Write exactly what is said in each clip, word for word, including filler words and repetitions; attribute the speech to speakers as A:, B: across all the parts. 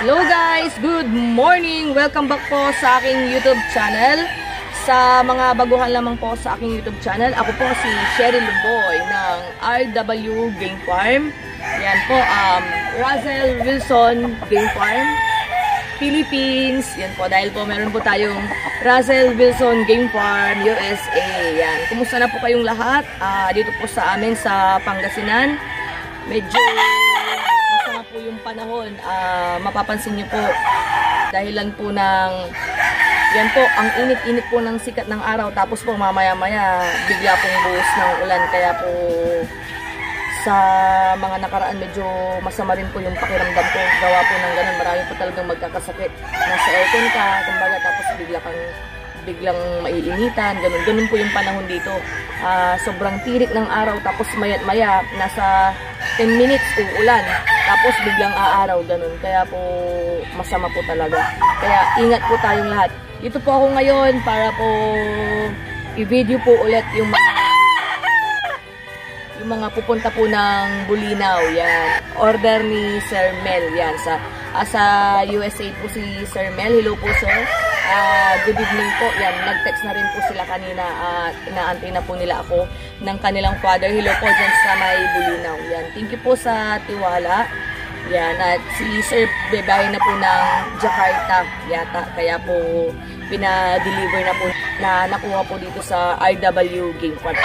A: Hello guys! Good morning! Welcome back po sa aking YouTube channel. Sa mga baguhan lamang po sa aking YouTube channel, ako po si Sherry Lumboy ng R W Game Farm. Yan po, um, Russell Wilson Game Farm, Philippines. Yan po, dahil po meron po tayong Russell Wilson Game Farm, U S A. Yan, kumusta na po kayong lahat? Uh, dito po sa amin sa Pangasinan. Medyo masama po yung panahon. Uh, mapapansin nyo po, dahilan po ng, yan po, ang init-init po ng sikat ng araw. Tapos po mamaya-maya, bigla pong buhos ng ulan. Kaya po, sa mga nakaraan, medyo masama rin po yung pakiramdam ko. Gawa po ng ganun, marami po talagang magkakasakit. Nasa aircon ka, kumbaga, tapos bigla kang biglang maiinitan, ganun. Ganun po yung panahon dito. Uh, sobrang tirik ng araw, tapos mayat-maya, nasa ten minutes uulan, tapos biglang aaraw, ganun. Kaya po, masama po talaga. Kaya ingat po tayong lahat. Dito po ako ngayon para po i-video po ulit yung mga yung mga pupunta po ng Bulinaw. Yan. Order ni Sir Mel. Yan. Sa, uh, sa U S A po si Sir Mel. Hello po, sir. Uh, good evening po. Yan. Nag-text na rin po sila kanina at uh, inaantay na po nila ako ng kanilang father. Hello po dyan sa may Bulinaw. Yan. Thank you po sa tiwala. Yan. At si Sir bebahe na po ng Jakarta yata. Kaya po pina-deliver na po na nakuha po dito sa R W Game Farm.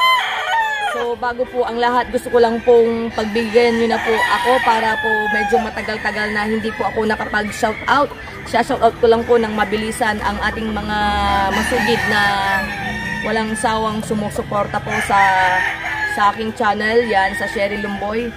A: So, bago po ang lahat, gusto ko lang pong pagbigyan nyo na po ako para po medyo matagal-tagal na hindi po ako nakapag-shoutout. Shoutout ko lang po ng mabilisan ang ating mga masugid na walang sawang sumusuporta po sa sa aking channel. Yan, sa Sherry Lumboy.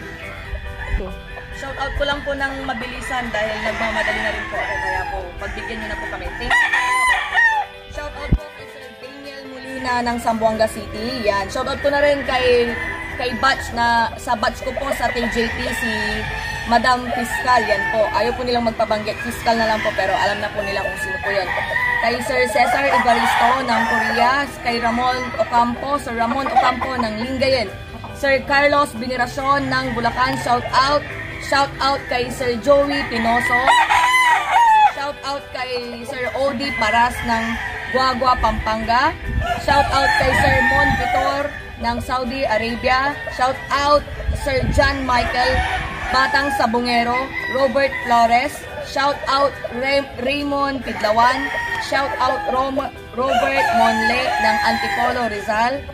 A: Shoutout ko lang po ng mabilisan dahil nagmamadali na rin po ako. Kaya po, pagbigyan nyo na po kami. Thank you. Shoutout po kay Sir Daniel Molina ng Zamboanga City. Yan. Shoutout ko na rin kay kay batch na sa batch ko po sa T J T si Madam Fiscal. Yan po. Ayaw po nilang magpabanggit. Fiscal na lang po pero alam na po nila kung sino po yan. Kay Sir Cesar Evaristo ng Korea. Kay Ramon Ocampo. Sir Ramon Ocampo ng Lingayen. Sir Carlos Biniracion ng Bulacan. Shoutout. Shoutout kay Sir Joey Pinoso. Shoutout kay Sir Odi Paras ng Guagua, Pampanga. Shoutout kay Sir Mon Vitor ng Saudi Arabia. Shoutout Sir John Michael Batang Sabungero. Robert Flores. Shoutout Ray Raymond Pidlawan. Shoutout Rom Robert Monle ng Antipolo, Rizal.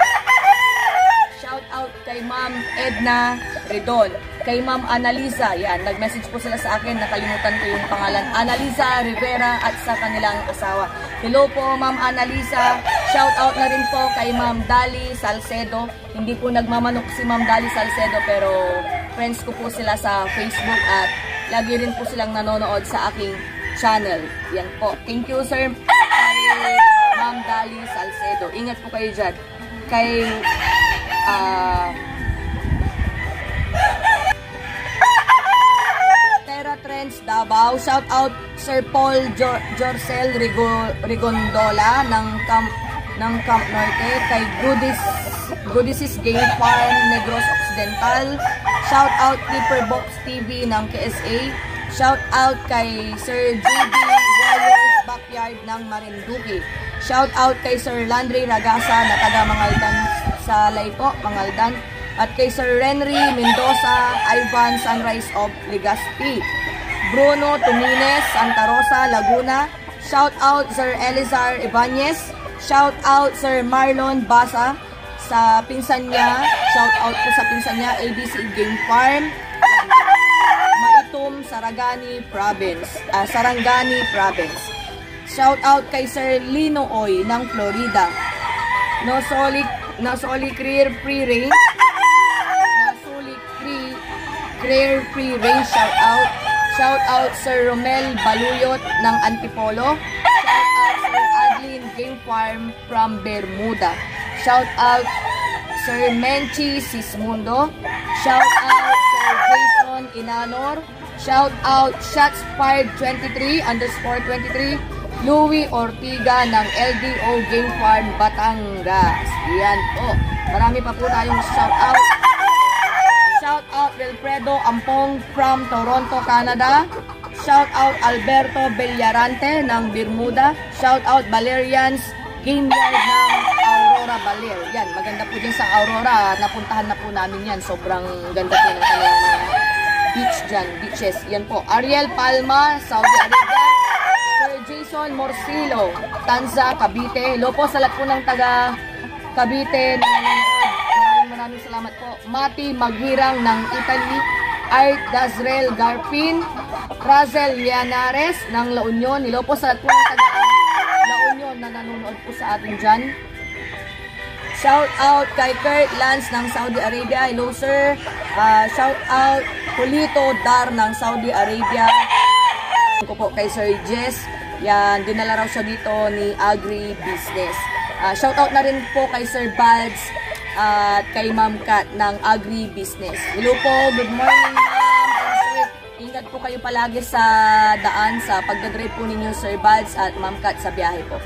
A: Shoutout kay Ma'am Edna Redon. Kay Ma'am Annalisa, yan, nag-message po sila sa akin, nakalimutan ko yung pangalan, Annalisa Rivera at sa kanilang asawa. Hello po Ma'am Annalisa, shoutout na rin po kay Ma'am Dali Salcedo. Hindi po nagmamanok si Ma'am Dali Salcedo pero friends ko po sila sa Facebook at lagi rin po silang nanonood sa aking channel. Yan po. Thank you sir kay Ma'am Dali Salcedo. Ingat po kayo dyan. Kay ah... Uh, Trends Davao. Shout out Sir Paul Jor Jorcel Rigo Rigondola ng Camp ng Camp Norte. Kay Goodies Goodies Game Farm Negros Occidental. Shout out Clipper Box T V ng K S A. Shout out kay Sir J D Warriors Backyard ng Marinduque. Shout out kay Sir Landry Ragasa na taga Mangaldan sa Laypo, Mangaldan. At kay Sir Renry Mendoza Ivan Sunrise of Legazpi. Bruno Tumines, Santa Rosa, Laguna. Shout out Sir Elizar Ibanez. Shout out Sir Marlon Basa sa pinsan niya. Shout out po sa pinsan niya, A B C Game Farm. Maitum, Sarangani Province. Uh, Sarangani Province. Shout out kay Sir Lino Oy ng Florida. No Soli, no Soli Career Free Range. No Soli Free Career Free Range. Shout out. Shout out Sir Romel Baluyot ng Antipolo. Shout out Sir Adlin Game Farm from Bermuda. Shout out Sir Menchi Sismundo. Shout out Sir Jason Inanor. Shout out Shots Fired twenty-three underscore twenty-three. Louie Ortiga ng L D O Game Farm Batangas. Yan po. Marami pa po tayong shout out. Shout out Wilfredo Ampong from Toronto, Canada. Shout out Alberto Bellarante ng Bermuda. Shout out Valerians Game Yard ng Aurora Baler. Yan, maganda po din sa Aurora. Napuntahan na po namin yan. Sobrang ganda po ng kanilang mga beach dyan, beaches. Yan po. Ariel Palma, Saudi Arabia. Sir Jason Morcillo, Tanza, Cavite. Hello po sa lahat po ng taga Cavite. Maraming maraming salamat po. Mati Maghirang ng Italy. Art Dazrel Garpin. Razel Llanares ng La Union. Hello po sa lahat po ng taga La Union na nanonood po sa atin dyan. Shout out kay Kurt Lance ng Saudi Arabia. Hello sir. Uh, shout out Polito Dar ng Saudi Arabia. Ko po kay Sir Jess. Yan, dinala raw siya dito ni Agri Business. Uh, shout out na rin po kay Sir Balds at uh, kay Ma'am Kat ng Agri Business. Hello po, good morning ma'am. Ingat po kayo palagi sa daan sa pagdadrive po ninyo Sir Balds at Ma'am Kat sa biyahe po.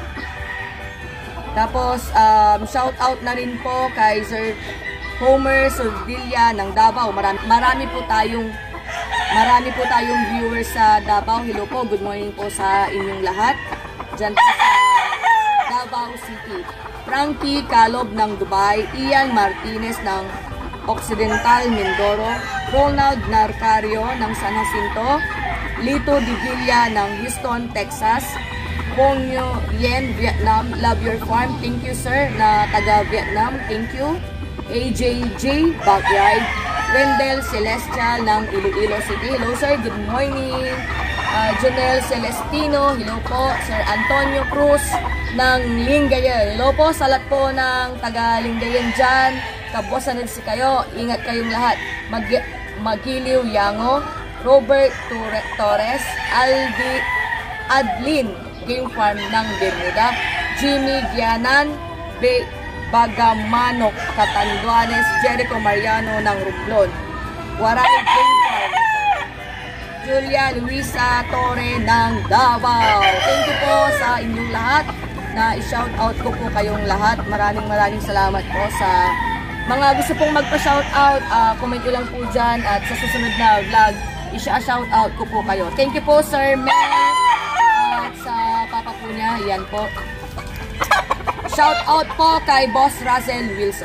A: Tapos, um, shout out na rin po kay Sir Homer Sordilla ng Davao. Marami, marami po tayong marami po tayong viewers sa Davao. Hello po, good morning po sa inyong lahat. Diyan po sa Davao City. Frankie Kalob ng Dubai. Ian Martinez ng Occidental Mindoro. Ronald Narcario ng San Jacinto. Lito Divilla ng Houston, Texas. Bong Yen, Vietnam, love your farm. Thank you sir, na taga Vietnam. Thank you. A J J Backyard. Wendell Celestial ng Iloilo City. Hello sir, good morning. Uh, Jonel Celestino. Hello po. Sir Antonio Cruz ng Lingayen. Hello po sa lahat po ng taga Lingayen dyan. Kabosan din si kayo. Ingat kayong lahat. Mag Magiliw Yango. Robert Torres. Aldi Adlin Game Farm ng Bermuda. Jimmy Gianan, Be Bagamanok, Catanduanes, Jericho Mariano ng Rublon. Waray Game Farm. Julia Luisa Torre ng Davao. Thank you po sa inyong lahat na i-shout out ko po kayong lahat. Maraming maraming salamat po sa mga gusto pong magpa-shout out. Uh, comment nyo lang po dyan at sa susunod na vlog, i-shout out ko po kayo. Thank you po Sir Mel. Sa papa po niya, yan po. Shout out po kay Boss Russell Wilson.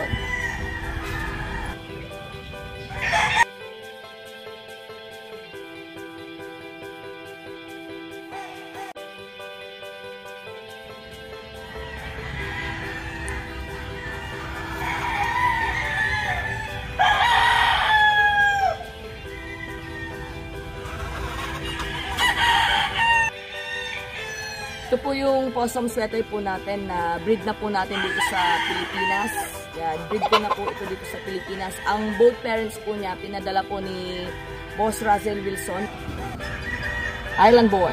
A: Ito po yung possum sweater po natin na breed na po natin dito sa Pilipinas. Yan, breed ko na po ito dito sa Pilipinas. Ang both parents po niya, pinadala po ni Boss Russell Wilson. Island boy.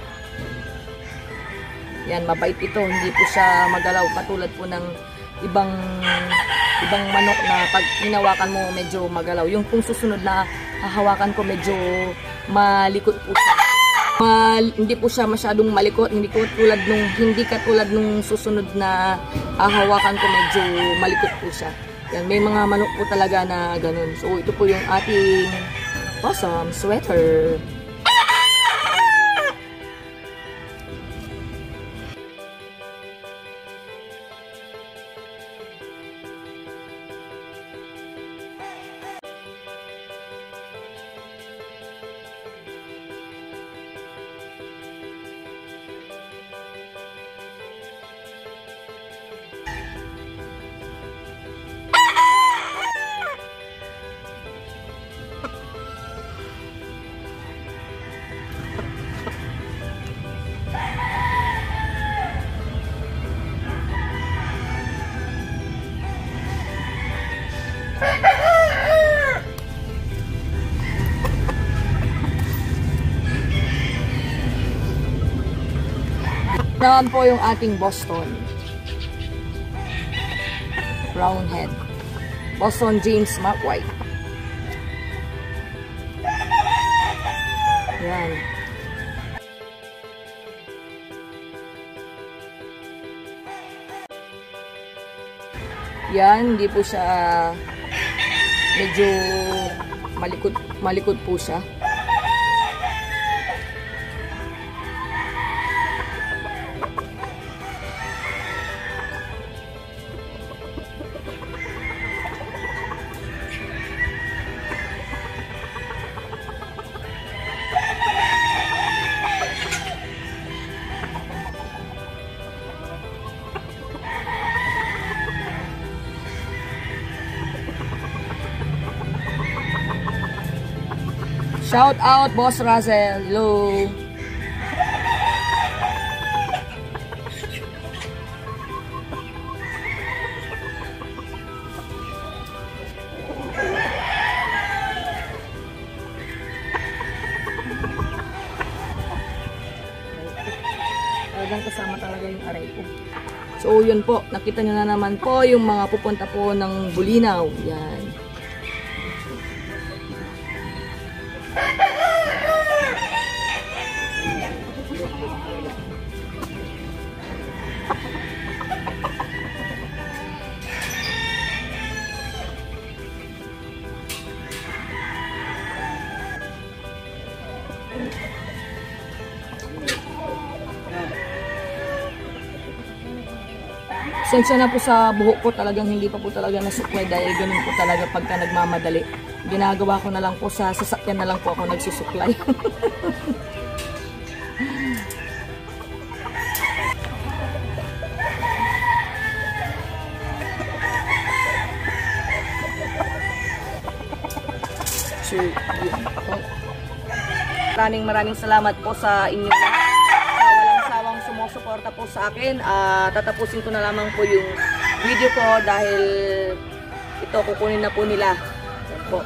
A: Yan, mabait ito. Hindi po siya magalaw. Katulad po ng ibang ibang manok na pag hinawakan mo medyo magalaw. Yung pong susunod na hahawakan ko medyo malikot po siya. Uh, hindi po siya masyadong malikot, hindi ko tulad nung hindi katulad nung susunod na uh, hawakan ko medyo malikot po siya. Yan, may mga manok po talaga na ganun. So ito po yung ating possum sweater. Naman po yung ating Boston brown head, Boston James Mark White. Yan. Yan, hindi po siya medyo malikot, malikot po siya. Shout out, Boss Russell. Hello. Talagang kasama talaga yung aray ko. So, yun po. Nakita nyo na naman po yung mga pupunta po ng Bulinaw. Yan. Sensya na po sa buhok ko, talagang hindi pa po talaga nasuklay dahil ganun po talaga pagka nagmamadali. Ginagawa ko na lang po sa sasakyan na lang po ako nagsusuklay. So, yun po. Maraming maraming salamat po sa inyo lahat. Sumusuporta po sa akin. Uh, tatapusin ko na lamang po yung video ko dahil ito kukunin na po nila. Yan po.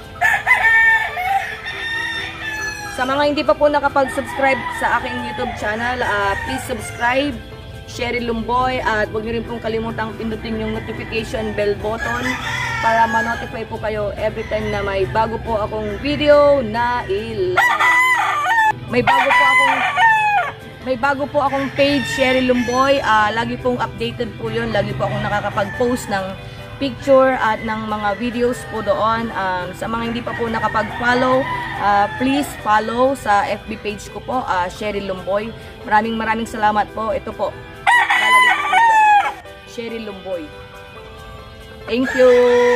A: Sa mga hindi pa po nakapag-subscribe sa aking YouTube channel, uh, please subscribe, Sherry Lumboy, at huwag niyo rin pong kalimutang pindutin yung notification bell button para ma-notify po kayo every time na may bago po akong video na i-live. May bago po akong May bago po akong page, Sherry Lumboy. Uh, lagi pong updated po yun. Lagi po akong nakakapag-post ng picture at ng mga videos po doon. Um, sa mga hindi pa po nakapag-follow, uh, please follow sa F B page ko po, uh, Sherry Lumboy. Maraming maraming salamat po. Ito po. Lalagay po po. Sherry Lumboy. Thank you.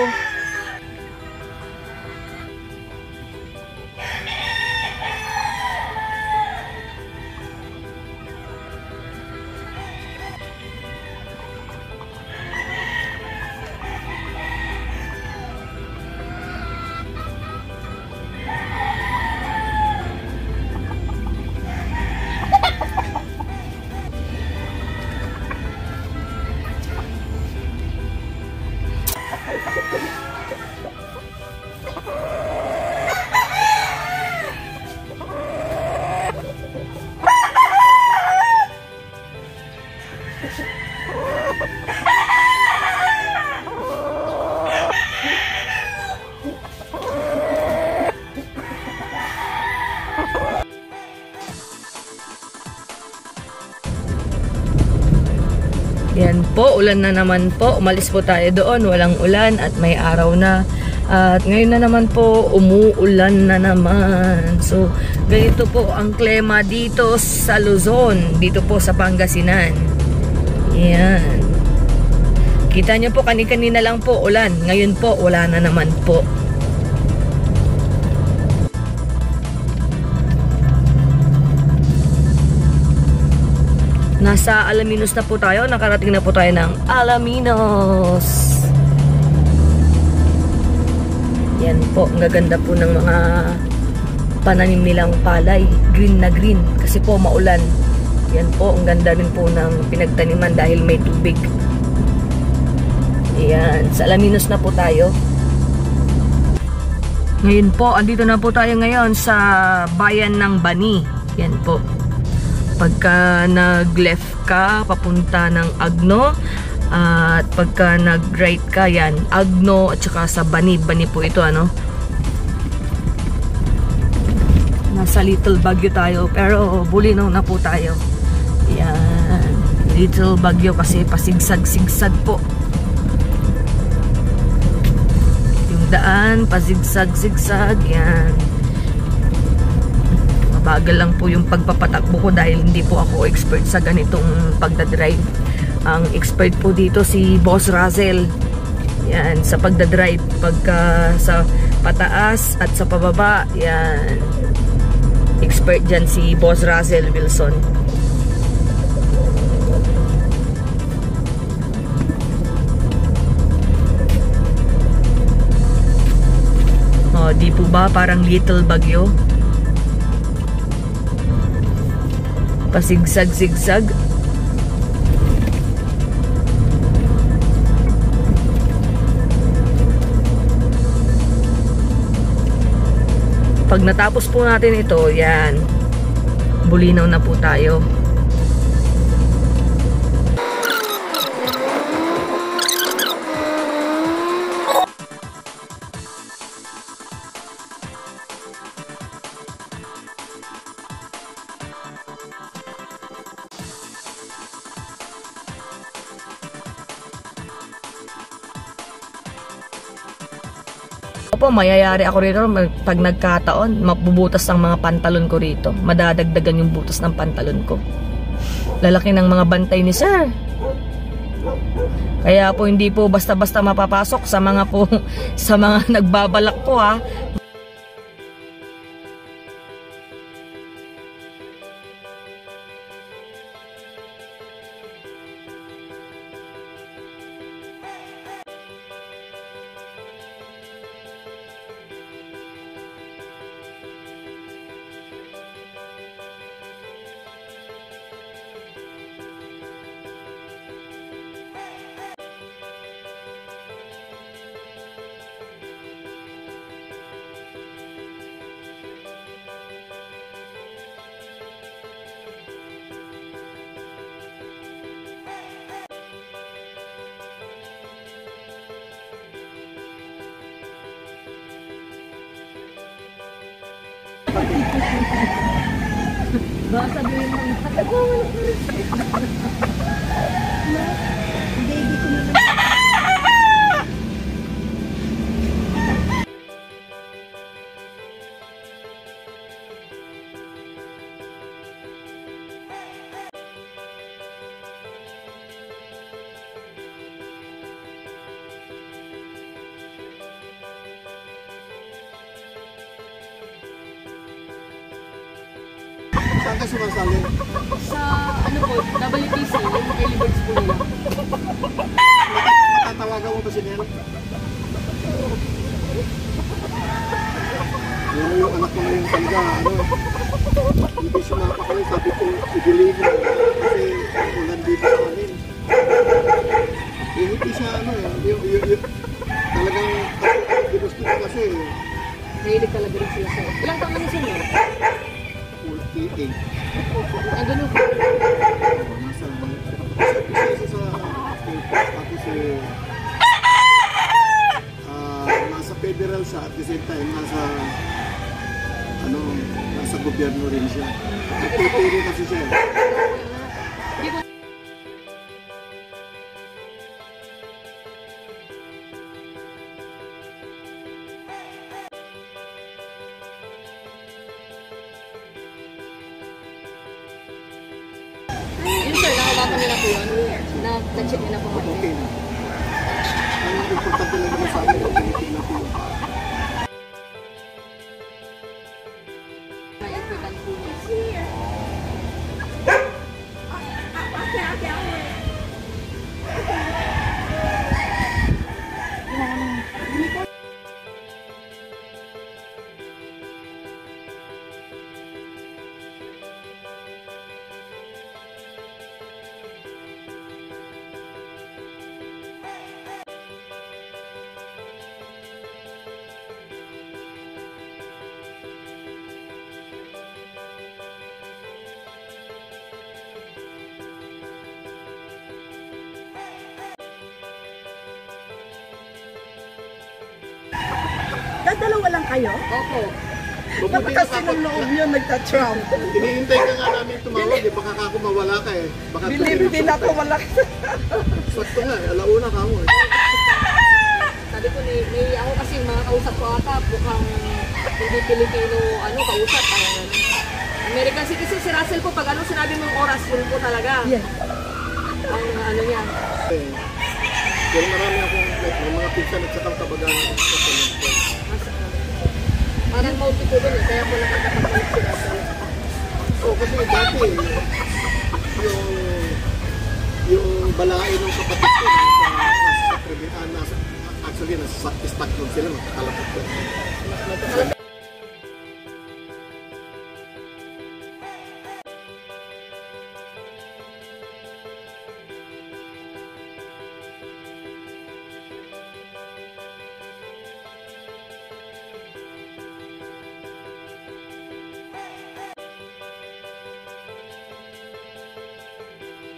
A: Yan po, ulan na naman po. Umalis po tayo doon, walang ulan at may araw na. At ngayon na naman po, umuulan na naman. So, ganito po ang klima dito sa Luzon, dito po sa Pangasinan. Yan. Kita nyo po, kani-kanina lang po ulan. Ngayon po, wala na naman po. Nasa Alaminos na po tayo. Nakarating na po tayo ng Alaminos. Yan po. Ang gaganda po ng mga pananim nilang palay. Green na green. Kasi po maulan. Yan po. Ang ganda rin po ng pinagtaniman dahil may tubig. Yan. Sa Alaminos na po tayo. Ngayon po. Andito na po tayo ngayon sa bayan ng Bani. Yan po. Pagka nag-left ka, papunta ng Agno, uh, at pagka nag-right ka, yan, Agno at saka sa Bani. Bani po ito, ano? Nasa Little Baguio tayo, pero Bulinaw na po tayo. Yan. Little Baguio kasi pasigsag-sigsag po. Yung daan, pasigsag-sigsag, yan. Bagal lang po yung pagpapatakbo ko dahil hindi po ako expert sa ganitong pagdadrive. Ang expert po dito si Boss Russell. Yan, sa pagdadrive. Pagka sa pataas at sa pababa, yan. Expert dyan si Boss Russell Wilson. O, di po ba parang Little Baguio? Pasigsag-sigsag. Pag natapos po natin ito, yan, Bulinaw na po tayo. Opo, mayayari ako rito pag nagkataon, mabubutas ang mga pantalon ko rito. Madadagdagan yung butas ng pantalon ko. Lalaki ng mga bantay ni sir. Kaya po hindi po basta-basta mapapasok sa mga po sa mga nagbabalak po ha. Baka sabihin mo, patagawan ako rin. Baby ko naman.
B: Saan ka sumasali?
A: Sa ano po, W P C, yung early birds po nila.
B: Matatawagan mo ba si Nel? Yan yung anak ko ngayon talaga, ano, hindi sumapa kami, sabi ko, ibili mo, kasi ulan dito sa amin. Yung hindi siya, ano, yung, yung, yung, yung talagang ginusto ko kasi.
A: Mahilig talaga rin sila sir. Ilang taon na sila?
B: forty-eight.
A: Ang ganun po.
B: Nasa, isa sa tapos eh, uh, nasa federal siya at the same time nasa ano, nasa gobyerno rin siya. Nagtuturo kasi siya.
A: Yun sir, nakabaka nila po yun. Na, na-check nila po.
B: Okay na. Ang importante lang naman sa akin, tinitingnan ko yun.
C: Dalawa lang kayo?
A: Opo.
C: Ba't kasi ng loob yun nagta-trump?
B: Hinihintay ka nga namin tumawag eh, baka ako mawala ka eh. Baka
C: Bilib din ako wala.
B: sakto nga eh, alauna ka mo eh.
A: Sabi ko, ni, ni ako kasi mga kausap ko ata, mukhang hindi Pilipino, ano, kausap. Parang ano. American citizen si Russell po, pag ano sinabi mong oras, yun po talaga.
C: Yes.
A: Ang ano niya.
B: Eh, pero marami akong like, may mga pinsan at saka kabagalan sa Toronto.
A: Parang multi po dun eh, kaya po nakakapagpalit si Russell.
B: Oo, kasi dati yung yung balain ng kapatid ko nasa nasa kriminal, nasa actually nasa Stockton sila, makakalapit ko.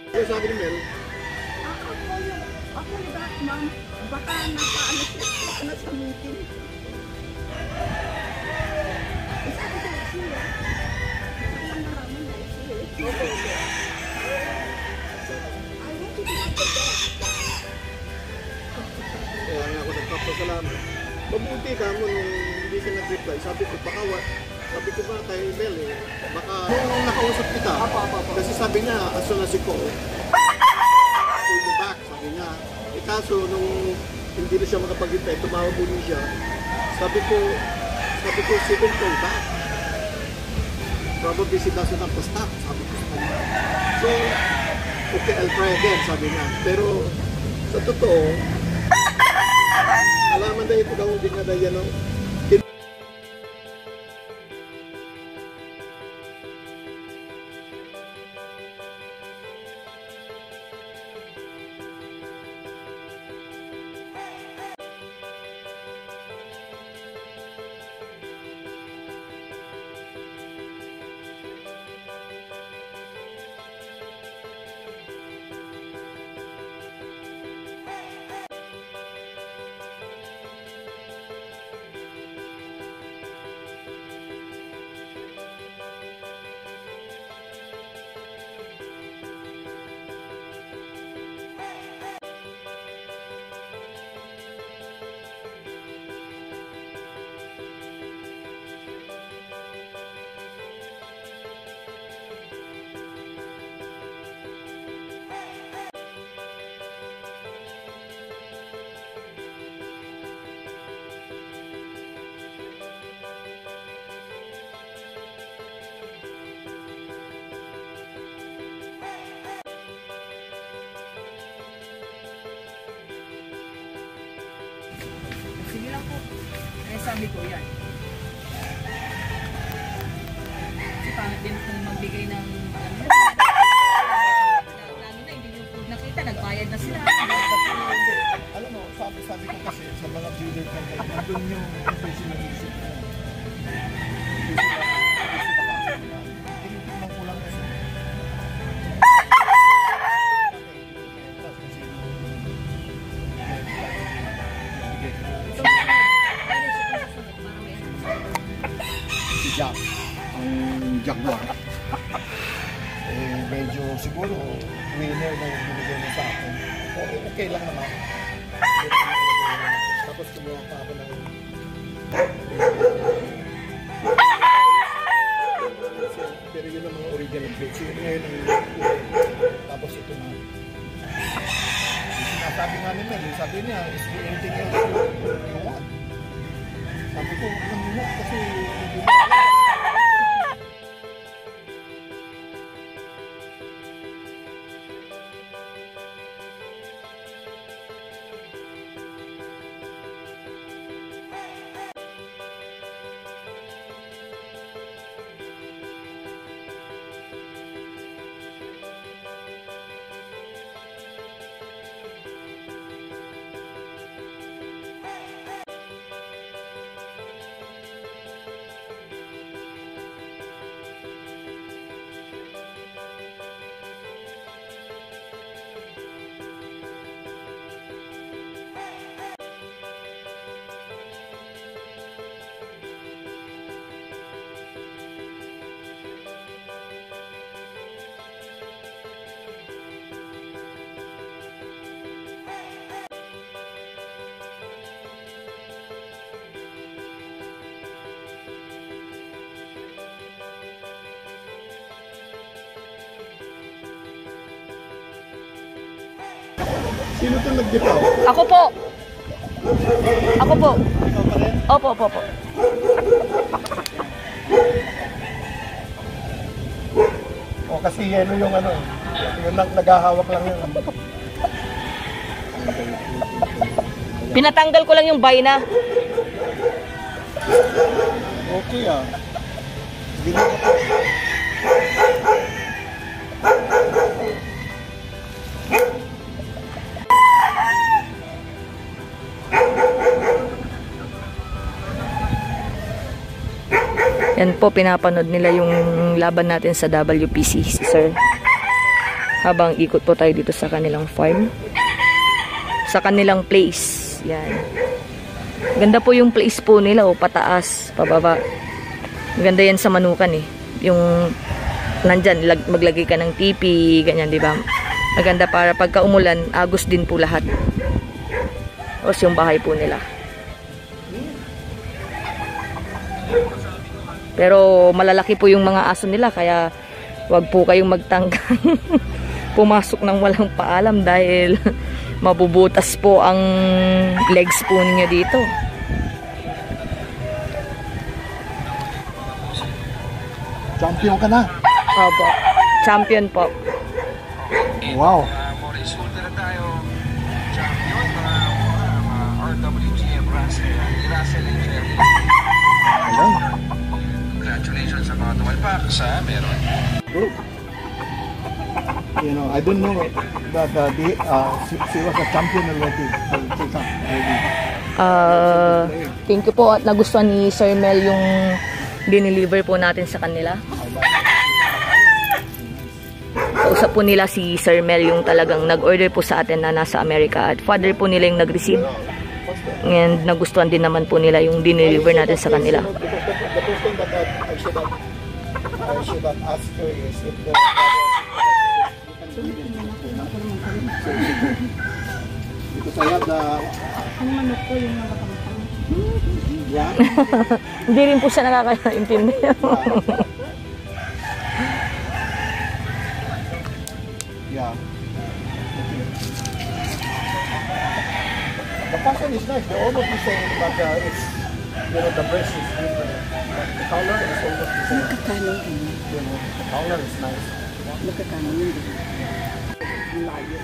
B: Ano sabi ni Mel?
C: Ako yung, ako yung lahat, ma'am. Baka nakaano siya, ano sa meeting. Isa ko sa siya. Ang naraman na siya.
B: Okay, okay.
C: I want to do it today.
B: Kaya nga ako nagpapasalamat. Mabuti ka mo nung hindi ka nag-reply. Sabi ko, baka what? Sabi ko ba kay Mel eh, baka nung nakausap kita,
C: Apo, apo, apo.
B: kasi sabi niya, as soon as you call, pull me back, sabi niya. Eh kaso, nung hindi na siya makapag-reply, tumawag muli siya, sabi ko, sabi ko, she will call back. Probably she doesn't have to stop, sabi ko sa kanya. So, okay, I'll try again, sabi niya. Pero, sa totoo, alaman dahil ito daw, hindi nga dahil yan, no?
A: Sige lang po. Eh, sabi ko yan. Kasi pangit din kung magbigay ng alam mo. Lalo na hindi yung food nakita, nagbayad na sila.
B: Alam mo, sabi, sabi ko kasi sa mga builder company, nandun yung professional isip mo. Tinitignan ko lang kasi. Si Jack, ang Jaguar. Eh, medyo siguro winner na yung binigay mo sa akin. Okay, okay lang naman. Tapos kumuha pa ako ng pero yun ang mga original grades. Yun ngayon ang tapos ito na. Sinasabi nga ni Mel, sabi niya, is there anything else you want? Sabi ko, ano mo kasi hindi mo Sino ito nag-gitaw?
A: Ako po. Ako po.
B: Ikaw pa rin?
A: Opo, opo, opo.
B: O kasi yelo yung ano, yung nag naghahawak lang yun.
A: Pinatanggal ko lang yung bayna.
B: Okay ah. Hindi ko pa.
A: Yan po, pinapanood nila yung laban natin sa W P C, sir. habang ikot po tayo dito sa kanilang farm. Sa kanilang place. Yan. Ganda po yung place po nila, oh, pataas, pababa. Ganda yan sa manukan eh. Yung nandyan, lag, maglagay ka ng tipi, ganyan, di ba? Maganda para pagka umulan, agos din po lahat. Tapos yung bahay po nila. Pero malalaki po yung mga aso nila, kaya wag po kayong magtangkang pumasok ng walang paalam dahil mabubutas po ang legs po ninyo dito.
B: Champion ka na.
A: Opo. Champion po.
B: Wow.
D: Resulta na tayo. Champion, mga R W G M Russell. Russell and Jerry.
B: Ayan.
D: Congratulations sa mga tumalpak sa meron.
B: Good. You know, I don't know that uh, the, uh, she, she was a champion already. already.
A: Uh, thank you po at nagustuhan ni Sir Mel yung dineliver po natin sa kanila. Kausap po nila si Sir Mel yung talagang nag-order po sa atin na nasa Amerika at father po nila yung nag-receive. And nagustuhan din naman po nila yung dineliver natin sa kanila.
B: The first thing that I should have, I should have asked her is if the because I have the
C: Ang manok ko yung nakakantang.
B: yeah.
A: Hindi rin po siya nakakaintindi.
B: Yeah. The fashion is nice. They're almost the same, but uh, it's, you know, the breast is different. But the color is almost the same.
C: Nakakano ka na.
B: You know, the color is nice.
C: Nakakano yun. Layo.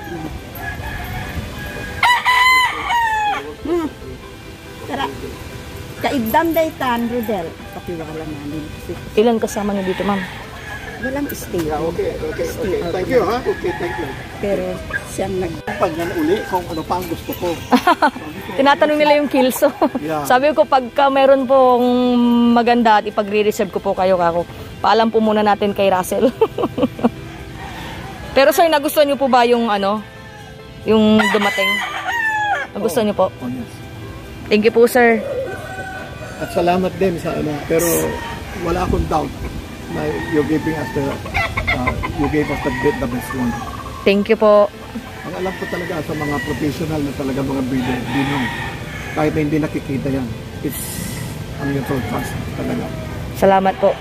C: Hmm. Tara. Kaibdam day tan, Rodel. Pakiwala namin.
A: Ilan kasama niyo dito, ma'am?
C: Walang stay.
B: Yeah, okay, okay, okay. Thank you, ha? Okay, thank you.
C: Pero siyang nag...
B: Pag yan uli, kung ano pa ang gusto ko.
A: Tinatanong nila yung kilso.
B: Yeah.
A: Sabi ko, pagka meron pong maganda at ipagre-reserve ko po kayo, kako, paalam po muna natin kay Russell. Pero sir, nagustuhan niyo po ba yung ano, yung dumating? Nagustuhan niyo po?
B: Oh, yes.
A: Thank you po, sir.
B: At salamat din sa ano, pero wala akong doubt na you're giving us the, uh, you gave us the, the best one.
A: Thank you po.
B: Ang alam ko talaga sa mga professional na talaga mga breeder, binong, kahit na hindi nakikita yan, it's a mutual trust talaga.
A: Salamat po.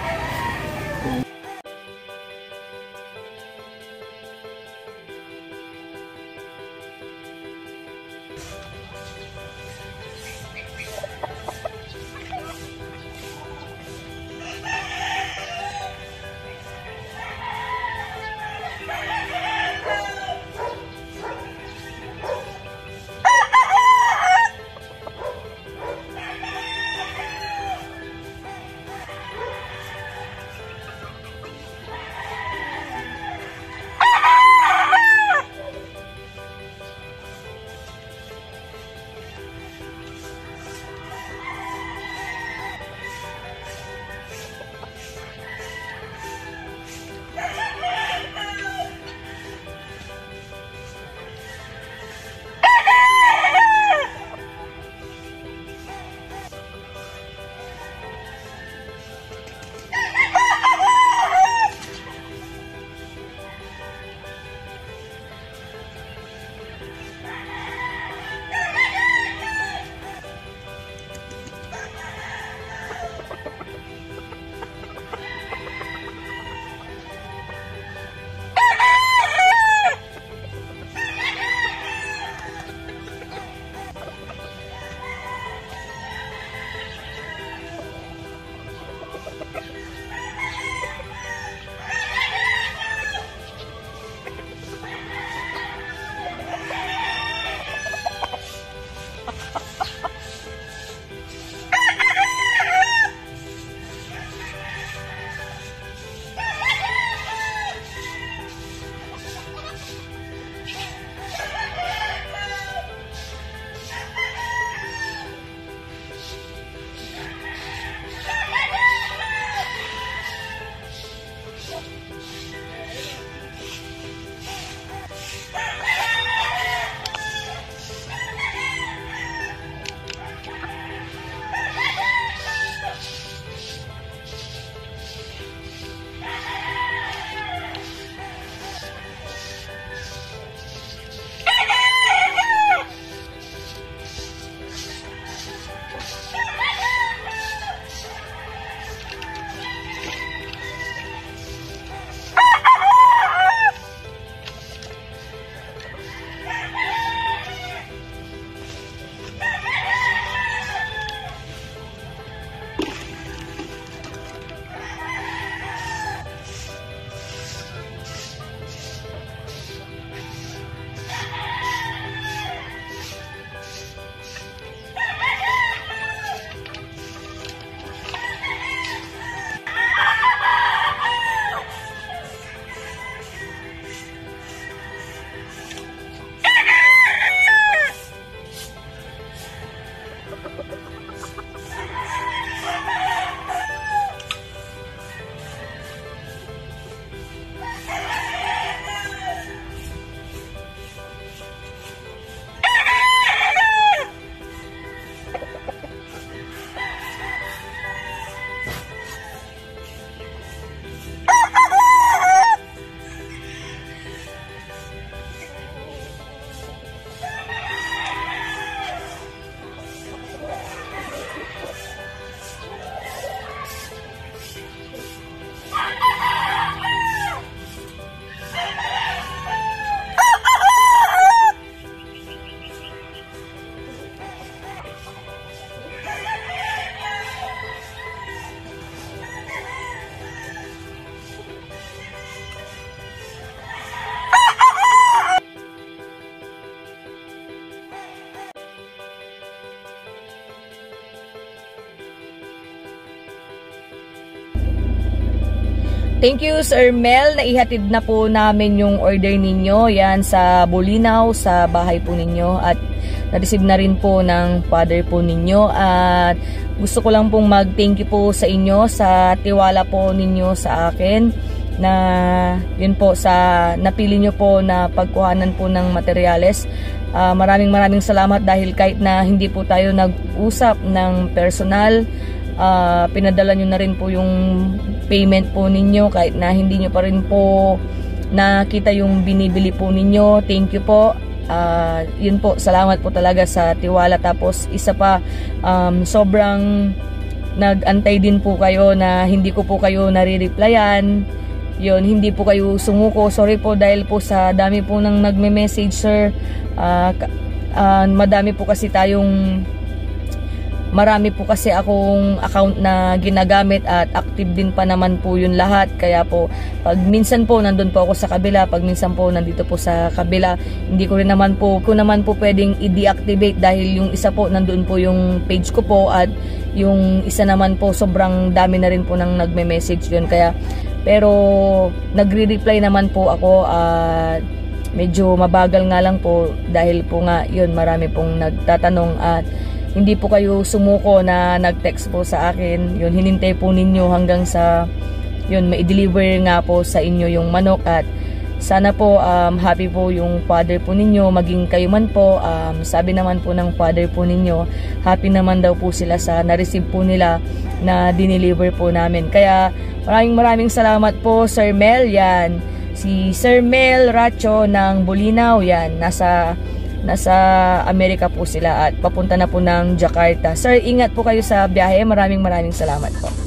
A: Thank you Sir Mel, naihatid na po namin yung order ninyo yan sa Bulinaw, sa bahay po ninyo, at na-receive na rin po ng father po ninyo. At gusto ko lang pong mag-thank you po sa inyo sa tiwala po ninyo sa akin, na yun po sa napili nyo po na pagkuhanan po ng materyales. Uh, maraming maraming salamat dahil kahit na hindi po tayo nag-usap ng personal, uh, pinadala nyo na rin po yung payment po ninyo kahit na hindi nyo pa rin po nakita yung binibili po ninyo. Thank you po. Uh, yun po, salamat po talaga sa tiwala. Tapos isa pa, um, sobrang nag-antay din po kayo na hindi ko po kayo nare-replyan. Yun, hindi po kayo sumuko. Sorry po dahil po sa dami po nang nagme-message, sir. Uh, uh, madami po kasi tayong marami po kasi akong account na ginagamit at active din pa naman po yun lahat. Kaya po, pag minsan po nandun po ako sa kabila, pag minsan po nandito po sa kabila, hindi ko rin naman po, ko naman po pwedeng i-deactivate dahil yung isa po nandun po yung page ko po at yung isa naman po sobrang dami na rin po nang nagme-message yun. Kaya, pero nagre-reply naman po ako at medyo mabagal nga lang po dahil po nga yun, marami pong nagtatanong at hindi po kayo sumuko na nag-text po sa akin. Yun, hinintay po ninyo hanggang sa yun, ma-deliver nga po sa inyo yung manok. At sana po um, happy po yung father po ninyo, maging kayo man po. Um, sabi naman po ng father po ninyo, happy naman daw po sila sa na-receive po nila na dineliver po namin. Kaya maraming maraming salamat po Sir Mel. Yan, si Sir Mel Racho ng Bulinaw. Yan, nasa Nasa Amerika po sila at papunta na po ng Jakarta. Sir, ingat po kayo sa biyahe. Maraming maraming salamat po.